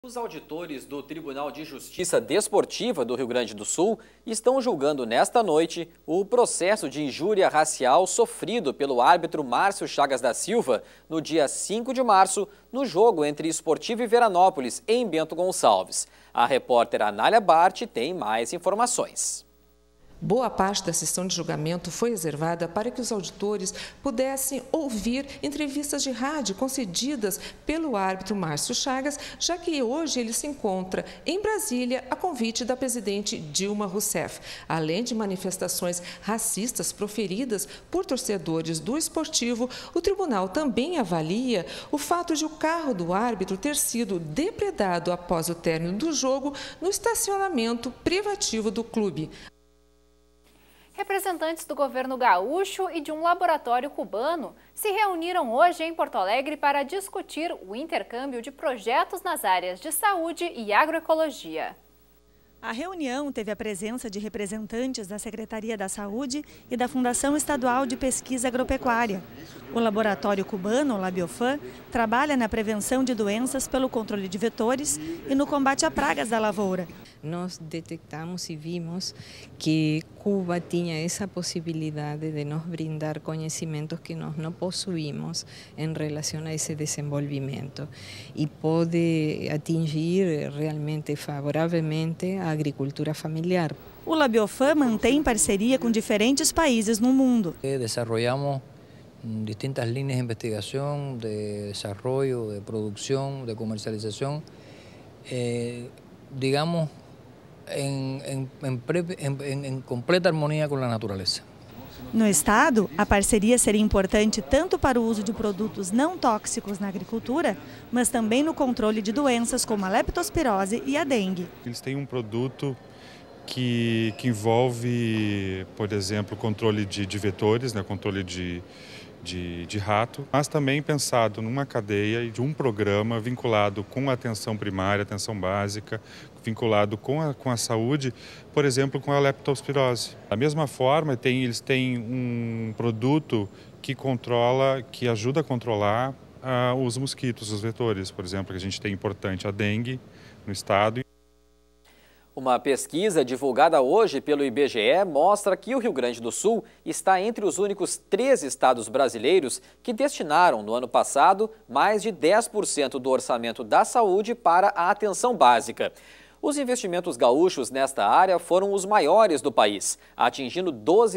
Os auditores do Tribunal de Justiça Desportiva do Rio Grande do Sul estão julgando nesta noite o processo de injúria racial sofrido pelo árbitro Márcio Chagas da Silva no dia 5 de março, no jogo entre Esportivo e Veranópolis, em Bento Gonçalves. A repórter Anália Bart tem mais informações. Boa parte da sessão de julgamento foi reservada para que os auditores pudessem ouvir entrevistas de rádio concedidas pelo árbitro Márcio Chagas, já que hoje ele se encontra em Brasília a convite da presidente Dilma Rousseff. Além de manifestações racistas proferidas por torcedores do Esportivo, o tribunal também avalia o fato de o carro do árbitro ter sido depredado após o término do jogo no estacionamento privativo do clube. Representantes do governo gaúcho e de um laboratório cubano se reuniram hoje em Porto Alegre para discutir o intercâmbio de projetos nas áreas de saúde e agroecologia. A reunião teve a presença de representantes da Secretaria da Saúde e da Fundação Estadual de Pesquisa Agropecuária. O laboratório cubano, o Labiofam, trabalha na prevenção de doenças pelo controle de vetores e no combate a pragas da lavoura. Nós detectamos e vimos que Cuba tinha essa possibilidade de nos brindar conhecimentos que nós não possuímos em relação a esse desenvolvimento e pode atingir realmente favoravelmente a agricultura familiar. O Labiofam mantém parceria com diferentes países no mundo. Desenvolvemos distintas líneas de investigação, de desenvolvimento, de produção, de comercialização, digamos, em completa harmonia com a natureza. No estado, a parceria seria importante tanto para o uso de produtos não tóxicos na agricultura, mas também no controle de doenças como a leptospirose e a dengue. Eles têm um produto que envolve, por exemplo, controle de vetores, né, controle de rato, mas também pensado numa cadeia e de um programa vinculado com a atenção primária, atenção básica, vinculado com a saúde, por exemplo, com a leptospirose. Da mesma forma, eles têm um produto que ajuda a controlar os mosquitos, os vetores, por exemplo, que a gente tem importante a dengue no estado. Uma pesquisa divulgada hoje pelo IBGE mostra que o Rio Grande do Sul está entre os únicos 3 estados brasileiros que destinaram, no ano passado, mais de 10% do orçamento da saúde para a atenção básica. Os investimentos gaúchos nesta área foram os maiores do país, atingindo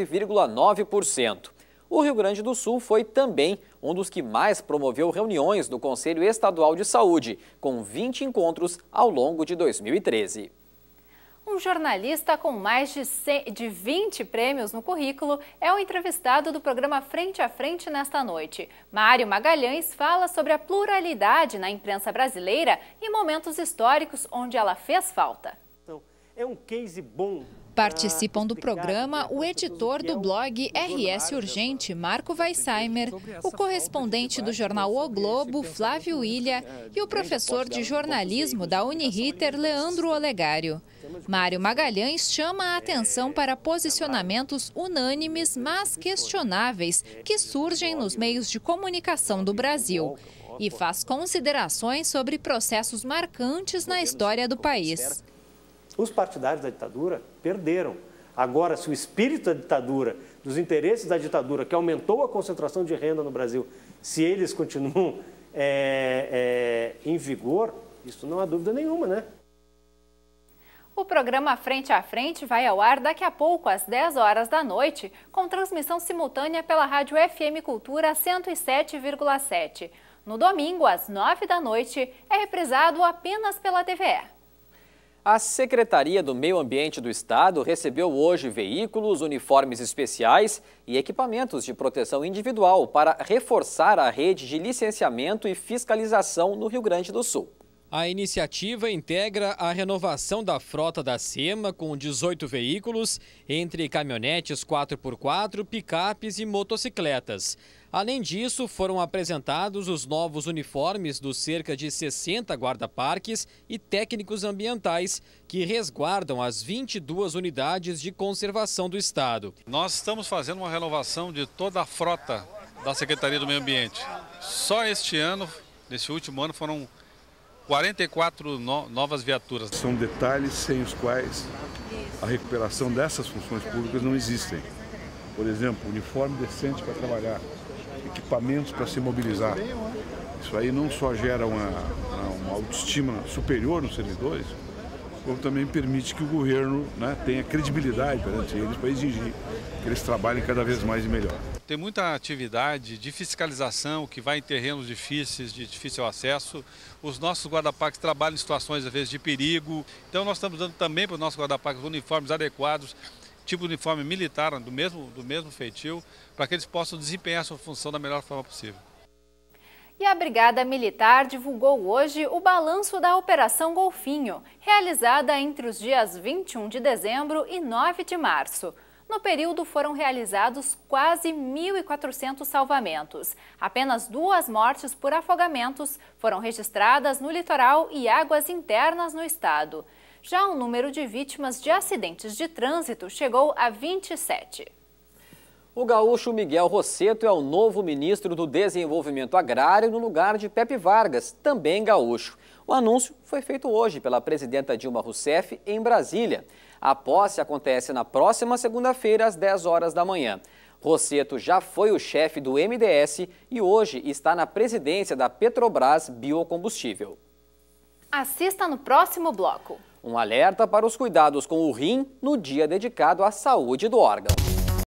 12,9%. O Rio Grande do Sul foi também um dos que mais promoveu reuniões do Conselho Estadual de Saúde, com 20 encontros ao longo de 2013. Um jornalista com mais de 20 prêmios no currículo é o entrevistado do programa Frente a Frente nesta noite. Mário Magalhães fala sobre a pluralidade na imprensa brasileira e momentos históricos onde ela fez falta. É um case bom. Participam do programa o editor do blog RS Urgente, Marco Weissheimer, o correspondente do jornal O Globo, Flávio Ilha, e o professor de jornalismo da Uniriter, Leandro Olegário. Mário Magalhães chama a atenção para posicionamentos unânimes, mas questionáveis, que surgem nos meios de comunicação do Brasil, e faz considerações sobre processos marcantes na história do país. Os partidários da ditadura perderam. Agora, se o espírito da ditadura, dos interesses da ditadura, que aumentou a concentração de renda no Brasil, se eles continuam em vigor, isso não há dúvida nenhuma, né? O programa Frente a Frente vai ao ar daqui a pouco, às 10 horas da noite, com transmissão simultânea pela Rádio FM Cultura 107,7. No domingo, às 9 da noite, é reprisado apenas pela TVE. A Secretaria do Meio Ambiente do Estado recebeu hoje veículos, uniformes especiais e equipamentos de proteção individual para reforçar a rede de licenciamento e fiscalização no Rio Grande do Sul. A iniciativa integra a renovação da frota da SEMA com 18 veículos, entre caminhonetes 4x4, picapes e motocicletas. Além disso, foram apresentados os novos uniformes dos cerca de 60 guarda-parques e técnicos ambientais que resguardam as 22 unidades de conservação do Estado. Nós estamos fazendo uma renovação de toda a frota da Secretaria do Meio Ambiente. Só este ano, nesse último ano, foram 44 novas viaturas. São detalhes sem os quais a recuperação dessas funções públicas não existem. Por exemplo, uniforme decente para trabalhar, equipamentos para se mobilizar. Isso aí não só gera uma autoestima superior nos servidores, como também permite que o governo, né, tenha credibilidade perante eles para exigir que eles trabalhem cada vez mais e melhor. Tem muita atividade de fiscalização que vai em terrenos difíceis, de difícil acesso. Os nossos guarda-parques trabalham em situações, às vezes, de perigo. Então, nós estamos dando também para os nossos guarda-parques uniformes adequados, tipo de uniforme militar, do mesmo feitio, para que eles possam desempenhar a sua função da melhor forma possível. E a Brigada Militar divulgou hoje o balanço da Operação Golfinho, realizada entre os dias 21 de dezembro e 9 de março. No período foram realizados quase 1.400 salvamentos. Apenas 2 mortes por afogamentos foram registradas no litoral e águas internas no estado. Já o número de vítimas de acidentes de trânsito chegou a 27. O gaúcho Miguel Rosseto é o novo ministro do Desenvolvimento Agrário no lugar de Pepe Vargas, também gaúcho. O anúncio foi feito hoje pela presidenta Dilma Rousseff em Brasília. A posse acontece na próxima segunda-feira, às 10 horas da manhã. Rosseto já foi o chefe do MDS e hoje está na presidência da Petrobras Biocombustível. Assista no próximo bloco. Um alerta para os cuidados com o rim no dia dedicado à saúde do órgão.